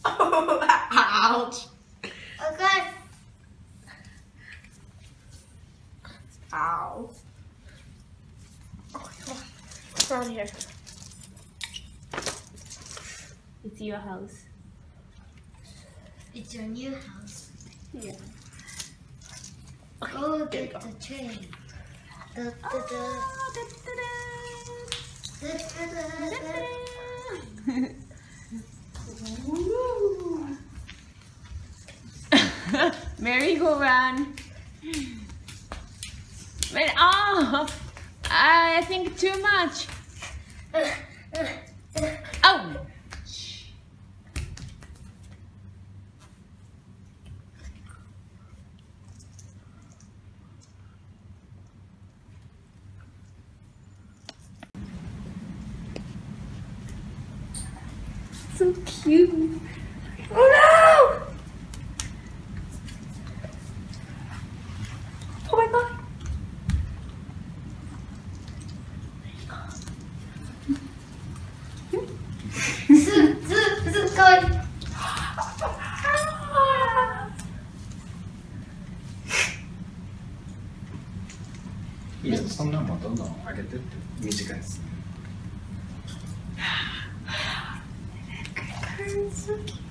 Ouch. Okay. Ow. Oh, what's around here? It's your house. It's your new house. Yeah. Oh, get the train. Da, da, da. Da, da, da, da. Merry-go-round. But oh, I think too much. Oh. So cute. Oh no! Oh my god. Going. いいよ、そんなもんどんどん上げてって短いです。 So cute.